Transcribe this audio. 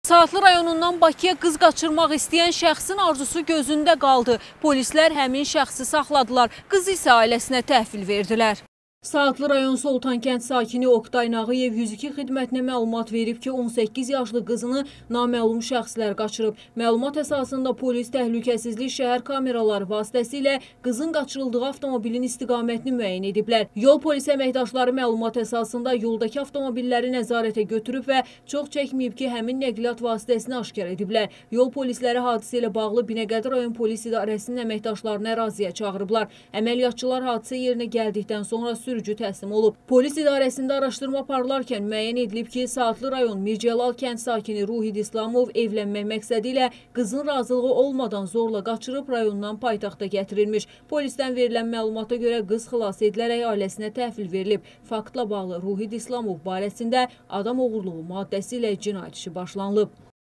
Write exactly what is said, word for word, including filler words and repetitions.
Saatlı rayonundan Bakıya qız qaçırmaq istəyən şəxsin arzusu gözündə qaldı. Polislər həmin şəxsi saxladılar. Qız isə ailəsinə təhvil verdilər. Saatlı rayon Soltan kənd sakini Oktay Nağıyev yüz iki xidmətinə məlumat verib ki, on səkkiz yaşlı qızını naməlum şəxslər qaçırıb. Məlumat əsasında polis təhlükəsizlik şəhər kameraları vasitəsilə qızın qaçırıldığı avtomobilin istiqamətini müəyyən ediblər. Yol polis əməkdaşları məlumat əsasında yoldakı avtomobilləri nəzarətə götürüb və çox çəkməyib ki, həmin nəqliyyat vasitəsini aşkar ediblər. Yol polisləri hadisə ilə bağlı Binəqədi rayon polis idarəsinin əməkdaşlarını əraziyə çağırıblar. Əməliyyatçılar hadisə yerinə gəldikdən sonra sürücü sürücü təslim olub. Polis idarəsində araşdırma aparılarkən müəyyən edilib ki, Saatlı rayon Mircəlal kənd sakini Ruhid İslamov evlənmək məqsədi ilə qızın razılığı olmadan zorla qaçırıb rayondan paytaxta gətirilmiş. Polisdən verilən məlumata görə qız xilas edilərək ailəsinə təhvil verilib. Faktla bağlı Ruhid İslamov barəsində adam oğurluğu maddəsi ilə cinayət işi başlanılıb.